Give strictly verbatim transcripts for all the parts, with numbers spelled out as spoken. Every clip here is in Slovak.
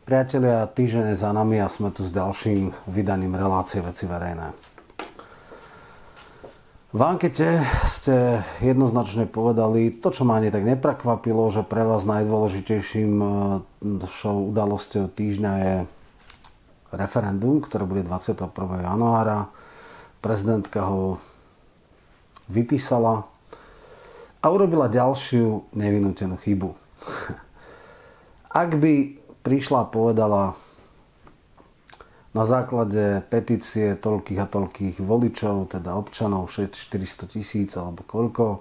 Priatelia, týždeň je za nami a sme tu s ďalším vydaním relácie Veci verejné. V ankete ste jednoznačne povedali to, čo ma ani tak neprekvapilo, že pre vás najdôležitejším udalosťou týždňa je referendum, ktoré bude dvadsiateho prvého januára. Prezidentka ho vypísala a urobila ďalšiu nevinútenú chybu. Ak by prišla a povedala na základe petície toľkých a toľkých voličov, teda občanov, štyristo tisíc alebo koľko,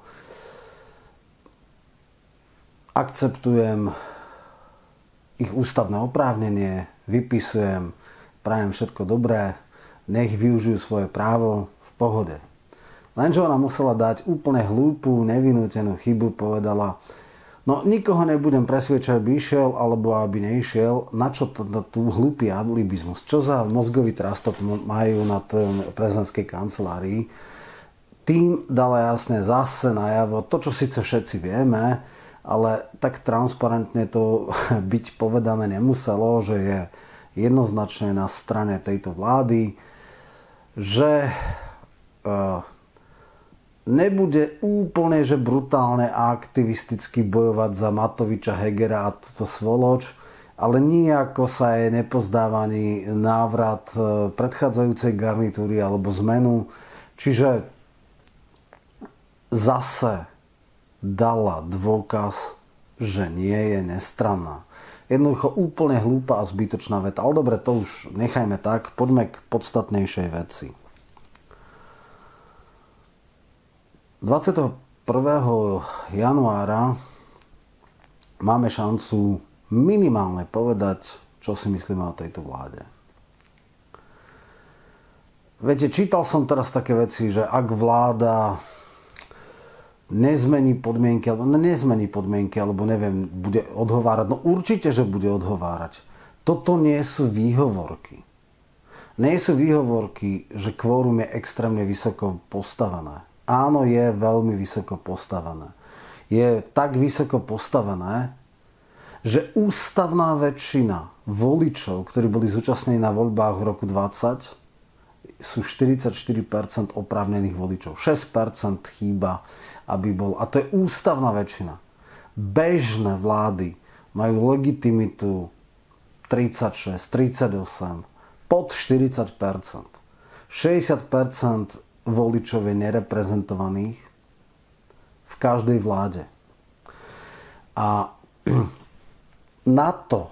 akceptujem ich ústavné oprávnenie, vypisujem, prajem všetko dobré, nech využijú svoje právo v pohode. Lenže ona musela dať úplne hlúpu, nevinútenú chybu, povedala: no nikoho nebudem presviečať, aby išiel alebo aby neišiel. Na čo to, na tú hlúpy alibizmus? Čo za mozgový trastok majú na tej prezidentskej kancelárii? Tým dala jasne zase najavo to, čo síce všetci vieme, ale tak transparentne to byť povedané nemuselo, že je jednoznačne na strane tejto vlády, že uh, nebude úplne, že brutálne a aktivisticky bojovať za Matoviča, Hegera a túto svoloč, ale nijako sa jej nepozdávaní návrat predchádzajúcej garnitúry alebo zmenu. Čiže zase dala dôkaz, že nie je nestranná. Jednoducho úplne hlúpa a zbytočná veta. Ale dobre, to už nechajme tak. Poďme k podstatnejšej veci. dvadsiateho prvého januára máme šancu minimálne povedať, čo si myslíme o tejto vláde. Viete, čítal som teraz také veci, že ak vláda nezmení podmienky, alebo nezmení podmienky, alebo neviem, bude odhovárať, no určite, že bude odhovárať. Toto nie sú výhovorky. Nie sú výhovorky, že kvórum je extrémne vysoko postavené. Áno, je veľmi vysoko postavené. Je tak vysoko postavené, že ústavná väčšina voličov, ktorí boli zúčastnení na voľbách v roku dvadsať, sú štyridsaťštyri percent oprávnených voličov. šesť percent chýba, aby bol. A to je ústavná väčšina. Bežné vlády majú legitimitu tridsaťšesť, tridsaťosem, pod štyridsať percent. šesťdesiat percent voličov je nereprezentovaných v každej vláde. A na to,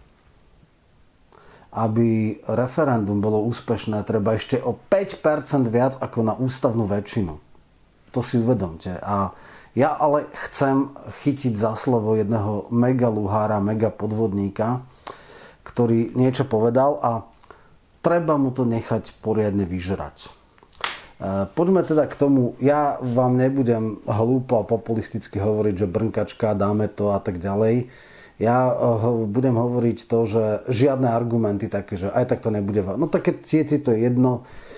aby referendum bolo úspešné, treba ešte o päť percent viac ako na ústavnú väčšinu. To si uvedomte. A ja ale chcem chytiť za slovo jedného mega luhára, mega podvodníka, ktorý niečo povedal a treba mu to nechať poriadne vyžrať. Poďme teda k tomu. Ja vám nebudem hlúpo a populisticky hovoriť, že brnkačka, dáme to a tak ďalej. Ja budem hovoriť to, že žiadne argumenty také, že aj tak to nebude. No tak keď je to jedno,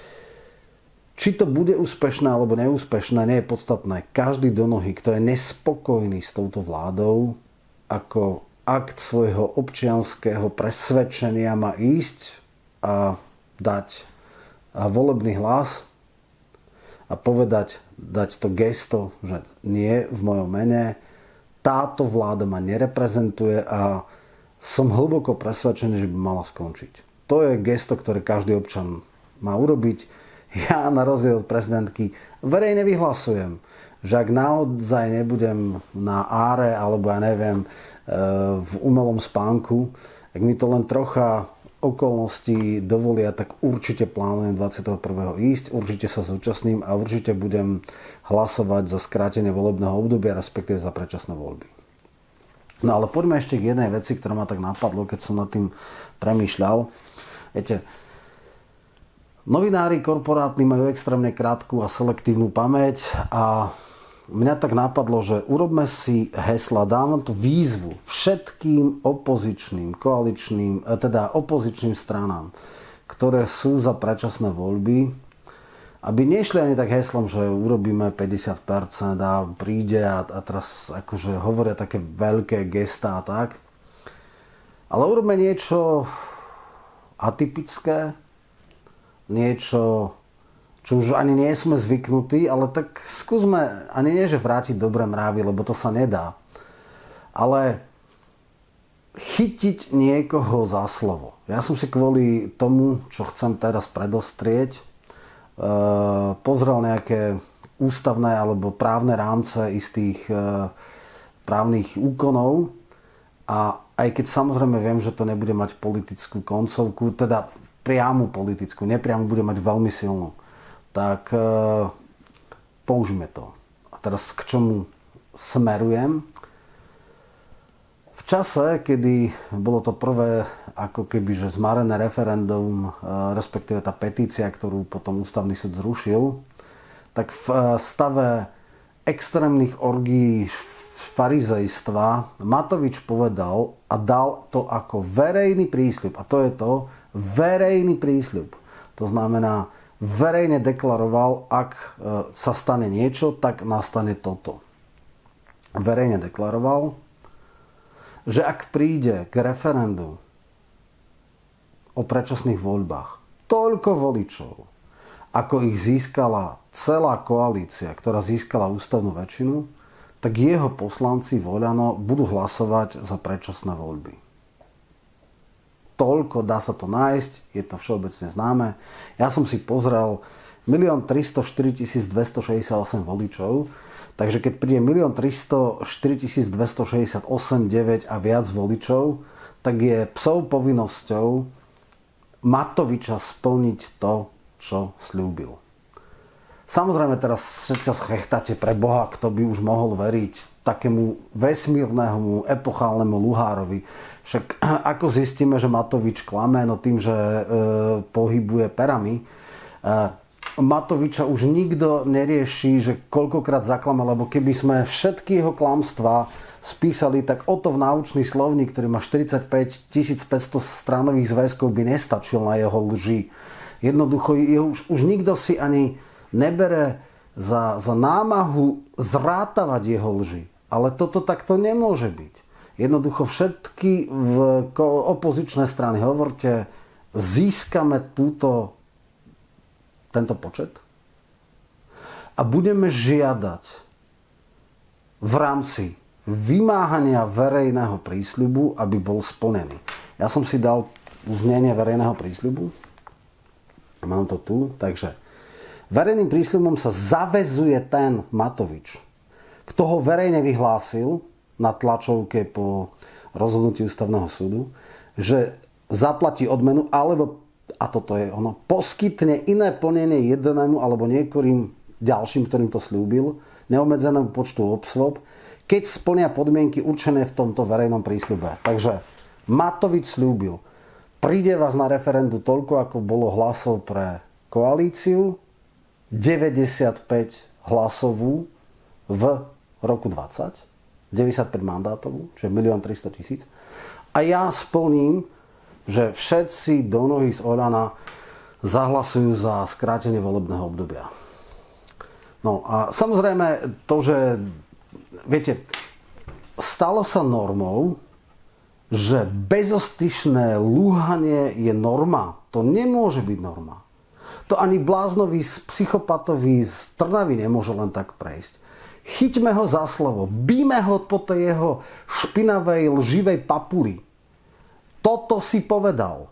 či to bude úspešné alebo neúspešné, nie je podstatné. Každý do nohy, kto je nespokojný s touto vládou, ako akt svojho občianskeho presvedčenia má ísť a dať volebný hlas a povedať, dať to gesto, že nie v mojom mene, táto vláda ma nereprezentuje a som hlboko presvedčený, že by mala skončiť. To je gesto, ktoré každý občan má urobiť. Ja na rozdiel od prezidentky verejne vyhlasujem, že ak naozaj nebudem na áre alebo ja neviem v umelom spánku, ak mi to len trocha okolností dovolia, tak určite plánujem dvadsiateho prvého ísť, určite sa zúčastním a určite budem hlasovať za skrátenie volebného obdobia, respektíve za predčasné voľby. No ale poďme ešte k jednej veci, ktorá ma tak napadlo, keď som nad tým premýšľal. Viete, novinári korporátni majú extrémne krátku a selektívnu pamäť a mňa tak napadlo, že urobme si hesla, dávam tu výzvu všetkým opozičným, koaličným, teda opozičným stranám, ktoré sú za predčasné voľby, aby nešli ani tak heslom, že urobíme päťdesiat percent a príde a, a teraz akože hovoria také veľké gestá a tak. Ale urobme niečo atypické, niečo, čo už ani nie sme zvyknutí, ale tak skúsme, ani nie, že vrátiť dobré mravy, lebo to sa nedá. Ale chytiť niekoho za slovo. Ja som si kvôli tomu, čo chcem teraz predostrieť, pozrel nejaké ústavné alebo právne rámce istých právnych úkonov a aj keď samozrejme viem, že to nebude mať politickú koncovku, teda priamu politickú, nepriamu bude mať veľmi silnú, tak e, použijeme to. A teraz k čomu smerujem? V čase, kedy bolo to prvé ako keby že zmarené referendum, e, respektíve tá petícia, ktorú potom ústavný súd zrušil, tak v e, stave extrémnych orgií farizejstva Matovič povedal a dal to ako verejný prísľub. A to je to, verejný prísľub. To znamená, verejne deklaroval, ak sa stane niečo, tak nastane toto. Verejne deklaroval, že ak príde k referendu o predčasných voľbách toľko voličov, ako ich získala celá koalícia, ktorá získala ústavnú väčšinu, tak jeho poslanci v Oľano budú hlasovať za predčasné voľby. Toľko, dá sa to nájsť, je to všeobecne známe. Ja som si pozrel milión tristoštyritisícdvestošesťdesiatosem voličov, takže keď príde milión tristoštyritisícdvestošesťdesiatosem deväť a viac voličov, tak je psou povinnosťou Matoviča splniť to, čo sľúbil. Samozrejme teraz všetci sa chechtáte pre Boha, kto by už mohol veriť takému vesmírnemu, epochálnemu luhárovi. Však ako zistíme, že Matovič klame, no tým, že e, pohybuje perami. E, Matoviča už nikto nerieši, že koľkokrát zaklame, lebo keby sme všetky jeho klamstvá spísali, tak o to v náučný slovník, ktorý má štyridsaťpäť tisíc päťsto stranových zväzkov, by nestačil na jeho lži. Jednoducho, už, už nikto si ani nebere za, za námahu zrátavať jeho lži. Ale toto takto nemôže byť. Jednoducho všetky v opozičné strany hovorte, získame túto, tento počet a budeme žiadať v rámci vymáhania verejného prísľubu, aby bol splnený. Ja som si dal znenie verejného prísľubu. Mám to tu, takže verejným prísľubom sa zaväzuje ten Matovič, kto ho verejne vyhlásil na tlačovke po rozhodnutí ústavného súdu, že zaplatí odmenu, alebo, a toto je ono, poskytne iné plnenie jednému alebo niektorým ďalším, ktorým to slúbil, neobmedzenému počtu obsôb, keď splnia podmienky určené v tomto verejnom prísľube. Takže Matovič slúbil, príde vás na referendu toľko, ako bolo hlasov pre koalíciu, deväťdesiatpäť hlasovú v roku dvadsať, deväťdesiatpäť mandátovú, čiže milión tristotisíc. A ja splním, že všetci do nohy z Oľana zahlasujú za skrátenie volebného obdobia. No a samozrejme to, že viete, stalo sa normou, že bezostyšné lúhanie je norma. To nemôže byť norma. To ani bláznový, psychopatový z Trnavy nemôže len tak prejsť. Chyťme ho za slovo. Bíme ho po tej jeho špinavej, lživej papuli. Toto si povedal.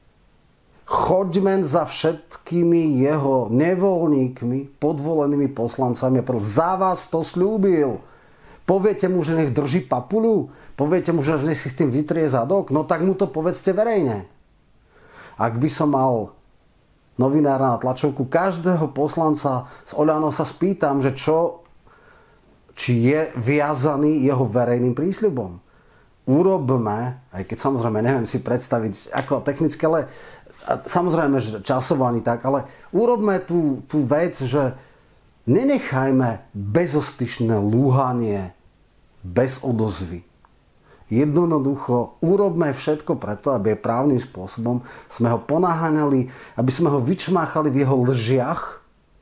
Choďme za všetkými jeho nevoľníkmi, podvolenými poslancami. Za vás to sľúbil. Poviete mu, že nech drží papuľu? Poviete mu, že nech si s tým vytrie zadok? No tak mu to povedzte verejne. Ak by som mal novinára na tlačovku každého poslanca z Oľano, sa spýtam, že čo, či je viazaný jeho verejným prísľubom. Urobme, aj keď samozrejme neviem si predstaviť ako technicky, ale samozrejme, že časovo ani tak, ale urobme tú, tú vec, že nenechajme bezostyšné lúhanie bez odozvy. Jednoducho urobme všetko preto, aby právnym spôsobom sme ho ponáhaňali, aby sme ho vyčmáchali v jeho lžiach,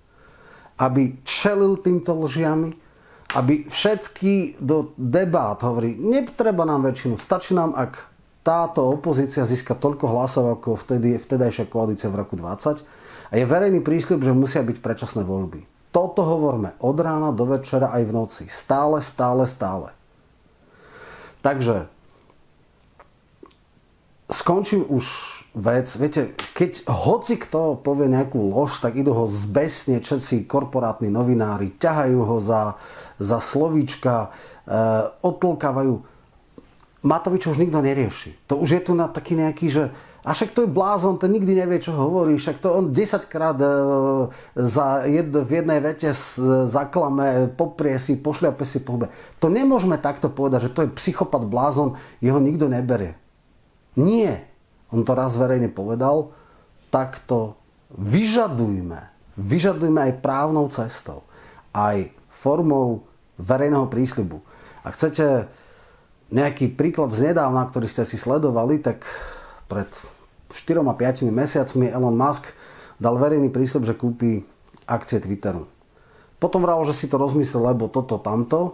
aby čelil týmto lžiami, aby všetky do debát hovorí, netreba nám väčšinu, stačí nám, ak táto opozícia získa toľko hlasov ako vtedy, vtedajšia koalícia v roku dvadsať a je verejný prísľub, že musia byť predčasné voľby. Toto hovoríme od rána do večera aj v noci. Stále, stále, stále. Takže skončím už vec. Viete, keď hoci kto povie nejakú lož, tak idú ho zbesne všetci korporátni novinári, ťahajú ho za, za slovíčka, e, odtlkávajú. Matovič už nikto nerieši. To už je tu na taký nejaký, že a však to je blázon, ten nikdy nevie, čo hovorí, však to on desaťkrát e, za jed, v jednej vete zaklame, poprie si, pošľape si po hube. To nemôžeme takto povedať, že to je psychopat blázon, jeho nikto neberie. Nie. On to raz verejne povedal, tak to vyžadujme. Vyžadujme aj právnou cestou. Aj formou verejného prísľubu. Ak chcete nejaký príklad z nedávna, ktorý ste si sledovali, tak pred štyrom a piatimi mesiacmi Elon Musk dal verejný prísľub, že kúpi akcie Twitteru. Potom vral, že si to rozmyslel, lebo toto, tamto.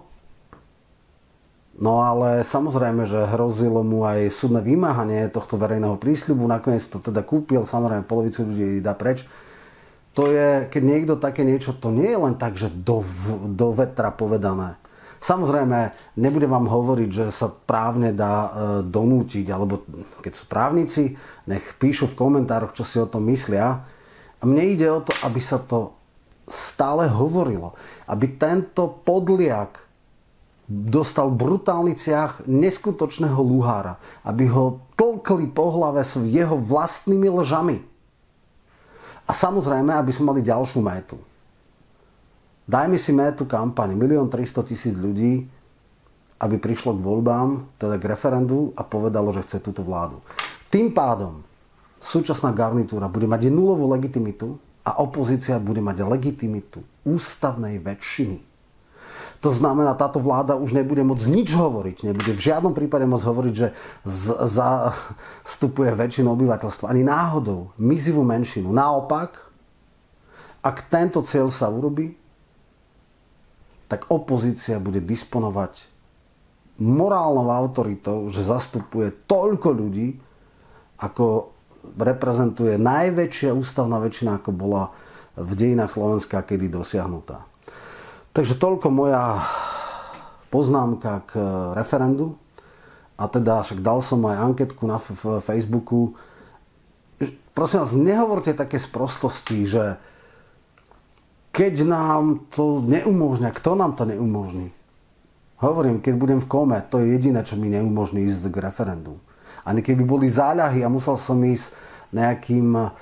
No ale samozrejme, že hrozilo mu aj súdne vymáhanie tohto verejného prísľubu. Nakoniec to teda kúpil, samozrejme polovicu ľudí dá preč. To je, keď niekto také niečo, to nie je len tak, že do, do vetra povedané. Samozrejme, nebudem vám hovoriť, že sa právne dá e, donútiť, alebo keď sú právnici, nech píšu v komentároch, čo si o tom myslia. A mne ide o to, aby sa to stále hovorilo. Aby tento podliak dostal brutálny ciah neskutočného luhára. Aby ho tlkli po hlave s jeho vlastnými lžami. A samozrejme, aby sme mali ďalšiu métu. Dajme si métu kampaň. milión tristotisíc ľudí, aby prišlo k voľbám, teda k referendu a povedalo, že chce túto vládu. Tým pádom súčasná garnitúra bude mať nulovú legitimitu a opozícia bude mať legitimitu ústavnej väčšiny. To znamená, táto vláda už nebude môcť nič hovoriť. Nebude v žiadnom prípade môcť hovoriť, že zastupuje väčšinu obyvateľstva. Ani náhodou mizivú menšinu. Naopak, ak tento cieľ sa urobí, tak opozícia bude disponovať morálnou autoritou, že zastupuje toľko ľudí, ako reprezentuje najväčšia ústavná väčšina, ako bola v dejinách Slovenska kedy dosiahnutá. Takže toľko moja poznámka k referendu. A teda však dal som aj anketku na f- Facebooku. Prosím vás, nehovorte také sprostosti, že keď nám to neumožňa, kto nám to neumožní? Hovorím, keď budem v kome, to je jediné, čo mi neumožní ísť k referendu. Ani keby boli záľahy a musel som ísť nejakým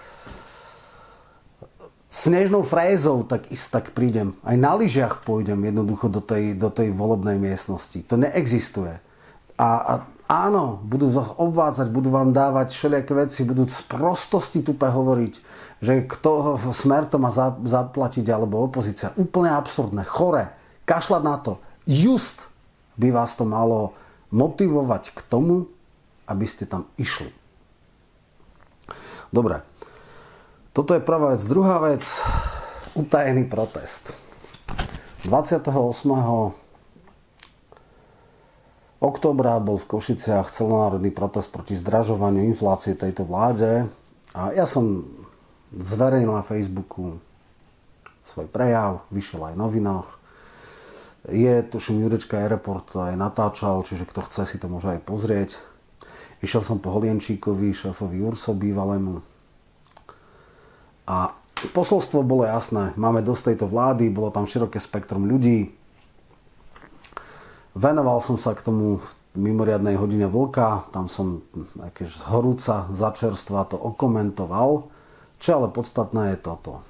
snežnou frézou, tak, tak prídem. Aj na lyžiach pôjdem jednoducho do tej, do tej volebnej miestnosti. To neexistuje. A, a áno, budú vás obvádzať, budú vám dávať všelijaké veci, budú z prostosti tupe hovoriť, že kto Smer to má zaplatiť, alebo opozícia. Úplne absurdné, chore, kašľať na to. Just by vás to malo motivovať k tomu, aby ste tam išli. Dobre. Toto je prvá vec. Druhá vec, utajený protest. dvadsiateho ôsmeho októbra bol v Košiciach celonárodný protest proti zdražovaniu inflácie tejto vláde a ja som zverejnil na Facebooku svoj prejav, vyšiel aj v novinách. Je, tuším, Jurečka Airport aj natáčal, čiže kto chce si to môže aj pozrieť. Išiel som po Holienčíkovi, šéfovi URSO bývalému. A posolstvo bolo jasné. Máme dosť tejto vlády, bolo tam široké spektrum ľudí. Venoval som sa k tomu v mimoriadnej hodine vlka. Tam som z horúca, začerstva to okomentoval. Čo ale podstatné je toto.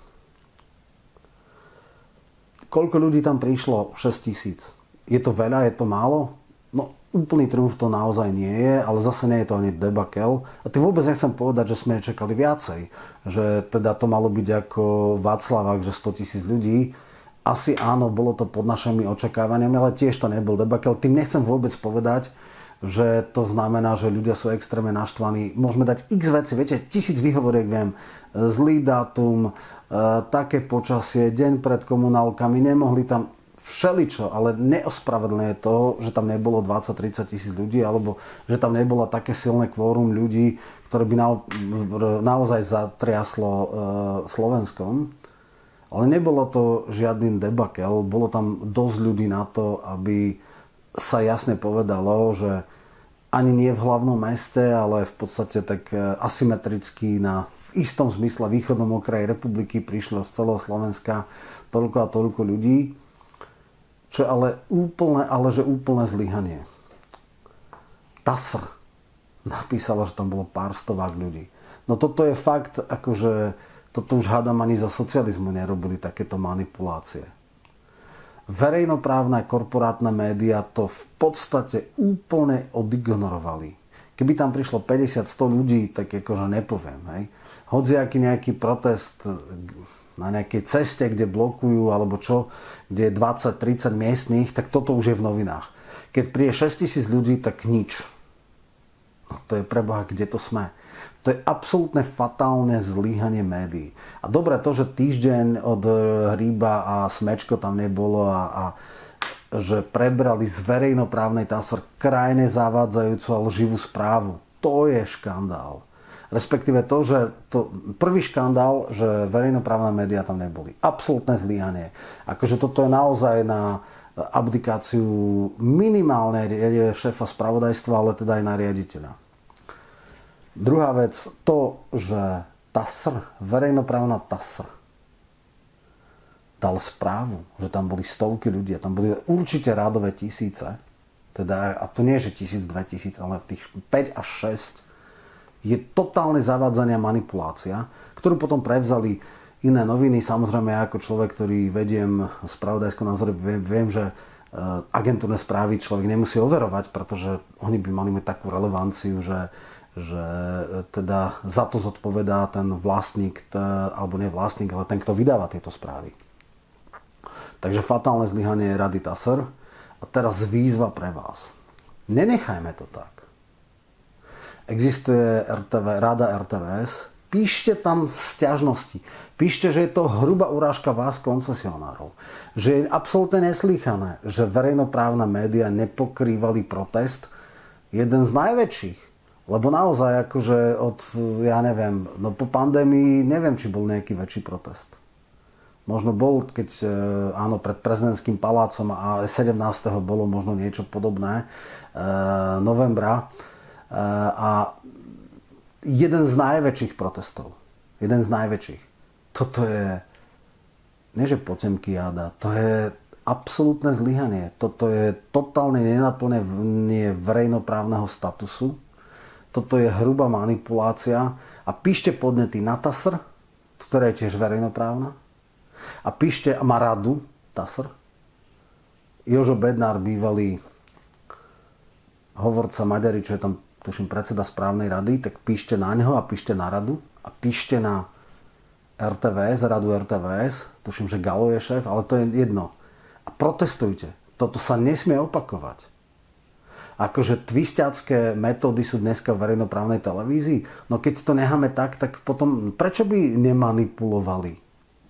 Koľko ľudí tam prišlo? šesť tisíc. Je to veľa? Je to málo? No, úplný triumf to naozaj nie je, ale zase nie je to ani debakel. A tým vôbec nechcem povedať, že sme nečakali viacej. Že teda to malo byť ako Václavák, že sto tisíc ľudí. Asi áno, bolo to pod našimi očakávaniami, ale tiež to nebol debakel. Tým nechcem vôbec povedať, že to znamená, že ľudia sú extrémne naštvaní. Môžeme dať x veci, viete, tisíc výhovoriek viem. Zlý dátum, také počasie, deň pred komunálkami, nemohli tam... všeličo, ale neospravedlňuje to, že tam nebolo dvadsať tridsať tisíc ľudí, alebo že tam nebolo také silné kvórum ľudí, ktoré by na, naozaj zatriaslo e, Slovenskom. Ale nebolo to žiadny debakel, bolo tam dosť ľudí na to, aby sa jasne povedalo, že ani nie v hlavnom meste, ale v podstate tak asymetricky na v istom zmysle východnom okraji republiky prišlo z celého Slovenska toľko a toľko ľudí, čo ale úplne, ale že úplne zlyhanie. TASR napísala, že tam bolo pár stovák ľudí. No toto je fakt, akože toto už hádam ani za socializmu nerobili takéto manipulácie. Verejnoprávne korporátne médiá to v podstate úplne odignorovali. Keby tam prišlo päťdesiat sto ľudí, tak akože nepoviem. Hej. Hodziaký nejaký protest na nejakej ceste, kde blokujú alebo čo, kde je dvadsať tridsať miestnych, tak toto už je v novinách. Keď príde šesťtisíc ľudí, tak nič. No to je preboha, kde to sme. To je absolútne fatálne zlyhanie médií. A dobre to, že týždeň od Hríba a Smečko tam nebolo a, a že prebrali z verejnoprávnej TASR krajne zavádzajúcu a lživú správu. To je škandál. Respektíve to, že to, prvý škandál, že verejnoprávne médiá tam neboli. Absolútne zlyhanie. Akože toto je naozaj na abdikáciu minimálne šéfa spravodajstva, ale teda aj na riaditeľa. Druhá vec, to, že TASR, verejnoprávna TASR, dal správu, že tam boli stovky ľudí, tam boli určite rádové tisíce, teda, a to nie je, že tisíc, dva tisíc, ale tých päť až šesť, je totálne zavádzanie a manipulácia, ktorú potom prevzali iné noviny. Samozrejme, ja ako človek, ktorý vediem spravodajskú názory, viem, viem, že agentúrne správy človek nemusí overovať, pretože oni by mali mať takú relevanciu, že, že teda za to zodpovedá ten vlastník, alebo nie vlastník, ale ten, kto vydáva tieto správy. Takže fatálne zlyhanie Rady TASR. A teraz výzva pre vás. Nenechajme to tak. Existuje er té vé, Rada er té vé es. Píšte tam sťažnosti. Píšte, že je to hrubá urážka vás, koncesionárov. Že je absolútne neslýchané, že verejnoprávne médiá nepokrývali protest. Jeden z najväčších. Lebo naozaj, akože od, ja neviem, no po pandémii neviem, či bol nejaký väčší protest. Možno bol, keď áno, pred prezidentským palácom a sedemnásteho bolo možno niečo podobné, e, novembra. E, a jeden z najväčších protestov. Jeden z najväčších. Toto je, nie že potemkiáda, to je absolútne zlyhanie. Toto je totálne nenaplnenie verejnoprávneho statusu. Toto je hrubá manipulácia. A píšte podnety na TASR, ktorá je tiež verejnoprávna. A píšte, a má radu TASR. Jožo Bednár, bývalý hovorca Maďari, čo je tam, tuším, predseda správnej rady, tak píšte na neho a píšte na radu. A píšte na er té vé es, radu er té vé es, tuším, že Galo je šéf, ale to je jedno. A protestujte. Toto sa nesmie opakovať. Akože twistiacké metódy sú dneska v verejnoprávnej televízii. No keď to necháme tak, tak potom prečo by nemanipulovali?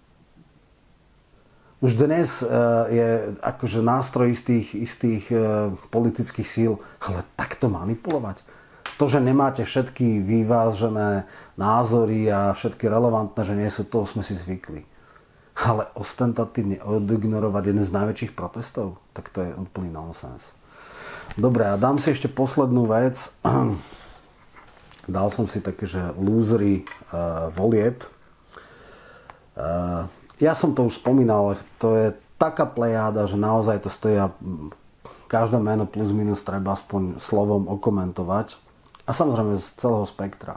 Už dnes je akože nástroj istých, istých politických síl, ale takto manipulovať. To, že nemáte všetky vyvážené názory a všetky relevantné, že nie sú, to sme si zvykli. Ale ostentatívne odignorovať jeden z najväčších protestov, tak to je úplný nonsens. Dobre, a dám si ešte poslednú vec. Dal som si také, že lúzry uh, volieb. Uh, Ja som to už spomínal, ale to je taká plejáda, že naozaj to stojí a každé meno plus minus treba aspoň slovom okomentovať. A samozrejme z celého spektra.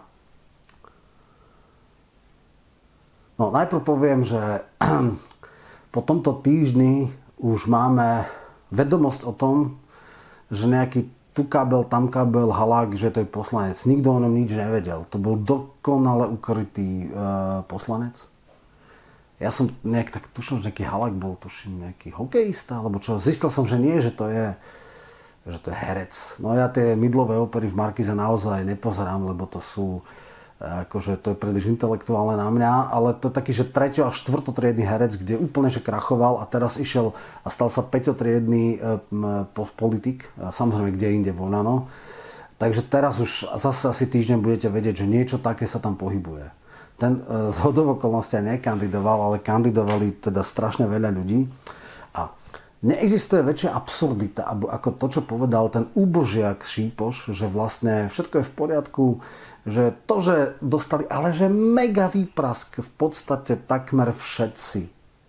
No najprv poviem, že po tomto týždni už máme vedomosť o tom, že nejaký tu kabel, tam kabel, halák, že to je poslanec. Nikto o ňom nič nevedel. To bol dokonale ukrytý e, poslanec. Ja som nejak tak tušil, že nejaký halák bol, tuším, nejaký hokejista, alebo čo. Zistil som, že nie, že to je, že to je herec. No ja tie mydlové opery v Markize naozaj nepozerám, lebo to sú akože to je príliš intelektuálne na mňa, ale to je taký, že treťo a štvrtotriedny herec, kde úplne že krachoval a teraz išiel a stal sa päťotriedny politik, samozrejme kde inde voľano. Takže teraz už zase asi týždeň budete vedieť, že niečo také sa tam pohybuje. Ten z hodou okolností nekandidoval, ale kandidovali teda strašne veľa ľudí. A neexistuje väčšia absurdita, ako to, čo povedal ten úbožiak Šípoš, že vlastne všetko je v poriadku, že to, že dostali, ale že mega výprask v podstate takmer všetci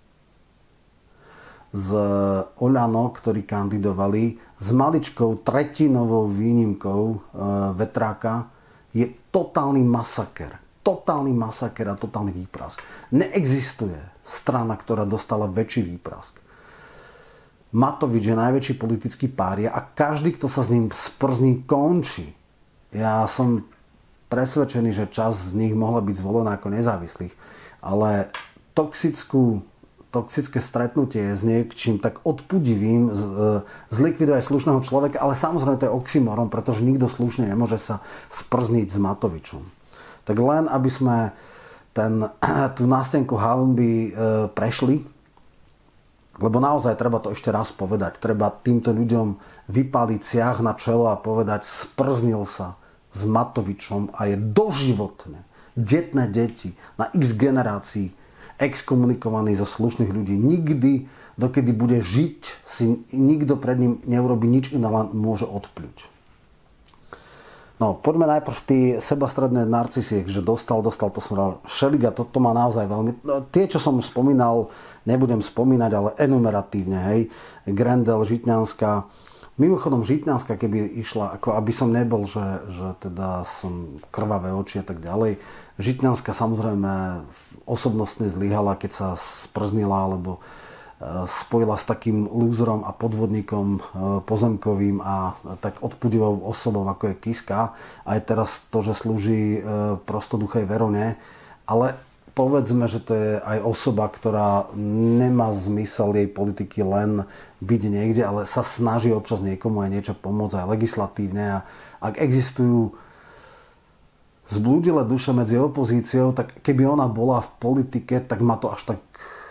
z Oľano, ktorí kandidovali, s maličkou tretinovou výnimkou e, Vetráka, je totálny masaker. Totálny masaker a totálny výprask. Neexistuje strana, ktorá dostala väčší výprask. Matovič je najväčší politický pária a každý, kto sa s ním sprzní, končí. Ja som presvedčený, že časť z nich mohla byť zvolená ako nezávislých, ale toxickú, toxické stretnutie s niekčím tak odpudivým zlikviduje aj slušného človeka, ale samozrejme to je oxymoron, pretože nikto slušne nemôže sa sprzniť s Matovičom. Tak len, aby sme ten, tú nástenku hanby prešli, lebo naozaj treba to ešte raz povedať. Treba týmto ľuďom vypáliť siah na čelo a povedať, sprznil sa s Matovičom a je doživotne detné deti na x generácií exkomunikovaný zo slušných ľudí. Nikdy, dokedy bude žiť, si nikto pred ním neurobi nič iné, len môže odpľuť. No, poďme najprv tí sebastredné narcisie, že dostal, dostal, to som dal Šeliga, toto má naozaj veľmi... No, tie, čo som spomínal, nebudem spomínať, ale enumeratívne, hej. Grendel, Žitňanská. Mimochodom, Žitňanská, keby išla, ako aby som nebol, že, že teda som krvavé oči a tak ďalej. Žitňanská samozrejme osobnostne zlyhala, keď sa sprznila, alebo spojila s takým lúzrom a podvodníkom pozemkovým a tak odpudivou osobou, ako je Kiska. Aj teraz to, že slúži prostoduchej Verone. Ale povedzme, že to je aj osoba, ktorá nemá zmysel jej politiky len byť niekde, ale sa snaží občas niekomu aj niečo pomôcť, aj legislatívne. A ak existujú zblúdilé duše medzi opozíciou, tak keby ona bola v politike, tak ma to až tak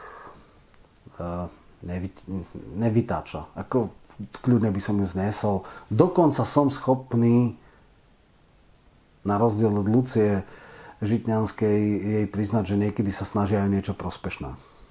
nevytáča. Ako kľudne by som ju znesol. Dokonca som schopný, na rozdiel od Lucie Žitňanskej, jej priznať, že niekedy sa snažia aj niečo prospešné.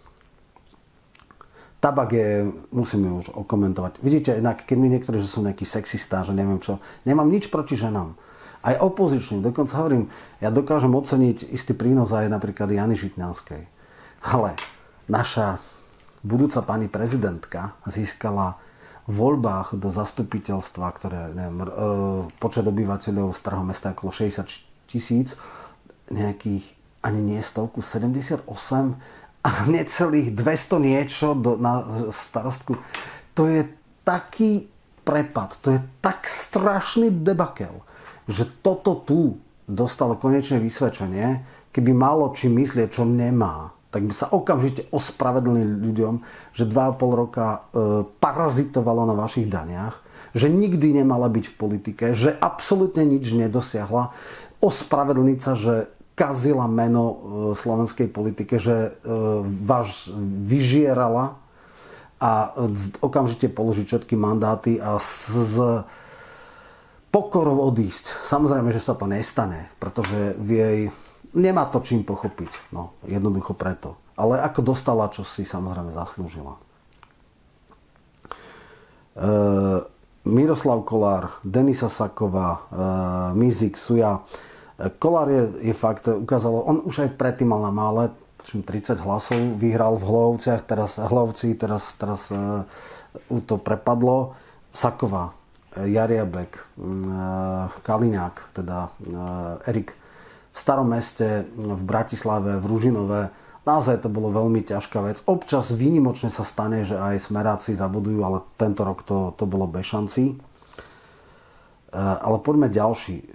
Tabak je, musím ju už okomentovať. Vidíte, inak, keď mi niektorí, že som nejaký sexista, že neviem čo, nemám nič proti ženám. Aj opozičným, dokonca hovorím, ja dokážem oceniť istý prínos aj napríklad Jany Žitňanskej. Ale naša budúca pani prezidentka získala v voľbách do zastupiteľstva, ktoré, neviem, počet obyvateľov starého mesta okolo šesťdesiat tisíc, nejakých ani nie stovku, sedemdesiatosem a necelých dvesto niečo do, na starostku. To je taký prepad, to je tak strašný debakel, že toto tu dostalo konečné vysvedčenie, keby malo čím myslieť, čo nemá, tak by sa okamžite ospravedlnili ľuďom, že dva a pol roka e, parazitovalo na vašich daniach, že nikdy nemala byť v politike, že absolútne nič nedosiahla, ospravedlniť sa, že kazila meno e, slovenskej politike, že e, vás vyžierala a e, okamžite položiť všetky mandáty a z, z pokorou odísť. Samozrejme, že sa to nestane, pretože v jej nemá to čím pochopiť. No, jednoducho preto. Ale ako dostala, čo si samozrejme zaslúžila. E, Miroslav Kolár, Denisa Saková, e, Mizik, Suja. E, Kolár je, je fakt, ukázalo, on už aj predtým mal na mále, tridsať hlasov, vyhral v Hlovciach, teraz Hlovci, teraz, teraz e, to prepadlo. Saková, Jariabek, e, Kaliňák, teda e, Erik, v Starom Meste, v Bratislave, v Ružinove. Naozaj to bolo veľmi ťažká vec. Občas výnimočne sa stane, že aj smeráci zabudujú, ale tento rok to, to bolo bez šancí. Ale poďme ďalší.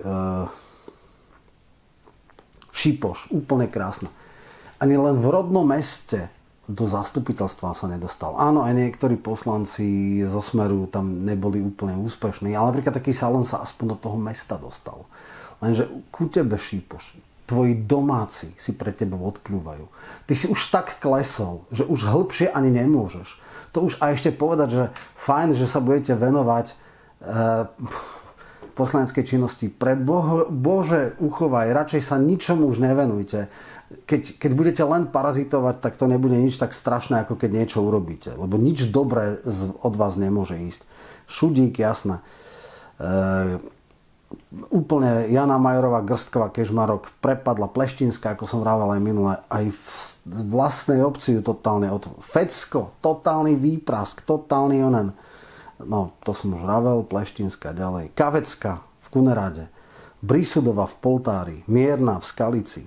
Šipoš, úplne krásne. Ani len v rodnom meste do zastupiteľstva sa nedostal. Áno, aj niektorí poslanci zo Smeru tam neboli úplne úspešní, ale napríklad taký Salon sa aspoň do toho mesta dostal. Lenže ku tebe, Šipoš, tvoji domáci si pre teba odplúvajú. Ty si už tak klesol, že už hĺbšie ani nemôžeš. To už a ešte povedať, že fajn, že sa budete venovať e, poslaneckej činnosti. Pre Boh, Bože, uchovaj, radšej sa ničomu už nevenujte. Keď, keď budete len parazitovať, tak to nebude nič tak strašné, ako keď niečo urobíte. Lebo nič dobré z, od vás nemôže ísť. Šudík, jasné. E, úplne Jana Majerová, Grstková, Kežmarok, prepadla Pleštinská, ako som vrával aj minule, aj v vlastnej obci ju totálne od... Fecko, totálny výprask, totálny onen. No, to som už vravel, Pleštinská ďalej. Kavecka v Kunerade, Brísudová v Poltári, Mierna v Skalici,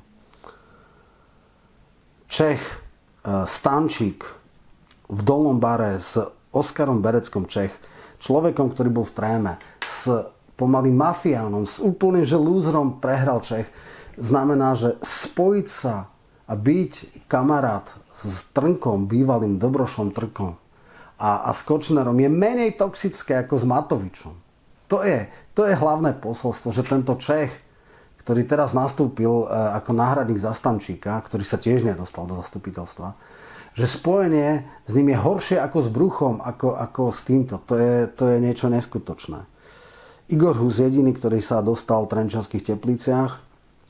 Čech, Stančík v Dolnom Bare s Oskarom Bereckom, Čech, človekom, ktorý bol v tréme, s pomaly mafiánom, s úplným že lúzrom prehral Čech, znamená, že spojiť sa a byť kamarát s Trnkom, bývalým Dobrošom Trnkom a, a s Kočnerom je menej toxické ako s Matovičom. To je, to je hlavné posolstvo, že tento Čech, ktorý teraz nastúpil ako náhradník za Stančíka, ktorý sa tiež nedostal do zastupiteľstva, že spojenie s ním je horšie ako s Bruchom, ako, ako s týmto. To je, to je niečo neskutočné. Igor Hus jediný, ktorý sa dostal v Trenčianskych Tepliciach.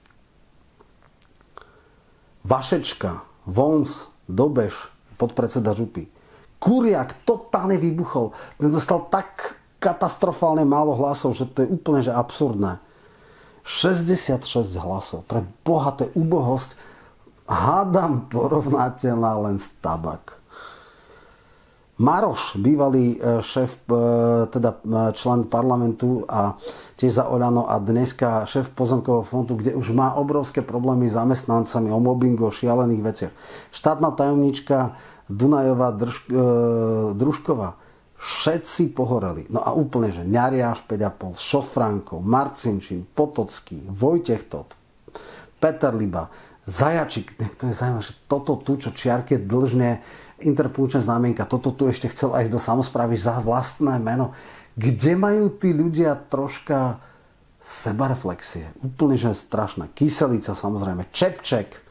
Vašečka, Vons, Dobeš, podpredseda župy. Kuriak totálne vybuchol. Ten dostal tak katastrofálne málo hlasov, že to je úplne že absurdné. šesťdesiatšesť hlasov. Pre Boha, to je úbohosť. Hádam porovnateľná len s tabak. Maroš, bývalý šéf, teda člen parlamentu a tiež za Oľano a dneska šéf pozemkového fondu, kde už má obrovské problémy s zamestnancami, o mobbingu, o šialených veciach. Štátna tajomnička Dunajová Drž, e, Družková. Všetci pohoreli. No a úplne, že Ňariáš päť a pol, Šofránko, Marcinčín, Potocký, Vojtech Tot, Peter Liba, Zajačík. To je zaujímavé, že toto tu, čo čiarke dlžne interpunkčná znamienka, toto tu ešte chcel aj do samosprávy za vlastné meno. Kde majú tí ľudia troška sebareflexie? Úplne, že strašné. Kyselica, samozrejme. Čepček,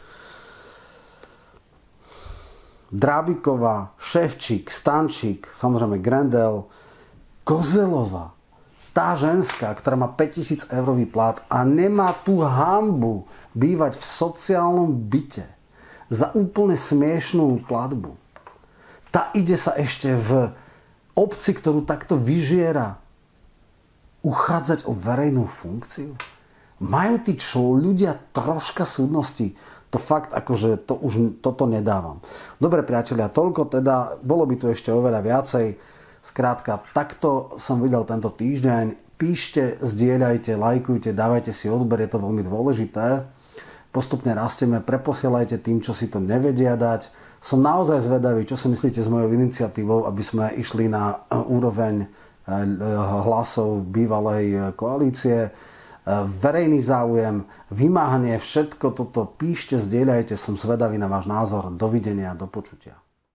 Drábiková, Ševčík, Stančík, samozrejme Grendel, Kozelová, tá ženská, ktorá má päťtisíc eurový plat a nemá tú hanbu bývať v sociálnom byte za úplne smiešnú platbu. Tá ide sa ešte v obci, ktorú takto vyžiera, uchádzať o verejnú funkciu? Majú tí čo ľudia troška súdnosti? To fakt, akože to už toto nedávam. Dobre, priatelia, toľko teda, bolo by tu ešte oveľa viacej. Skrátka, takto som videl tento týždeň. Píšte, zdieľajte, lajkujte, dávajte si odber, je to veľmi dôležité. Postupne rastieme, preposielajte tým, čo si to nevedia dať. Som naozaj zvedavý, čo si myslíte s mojou iniciatívou, aby sme išli na úroveň hlasov bývalej koalície. Verejný záujem, vymáhanie, všetko toto píšte, zdieľajte, som zvedavý na váš názor. Dovidenia, do počutia.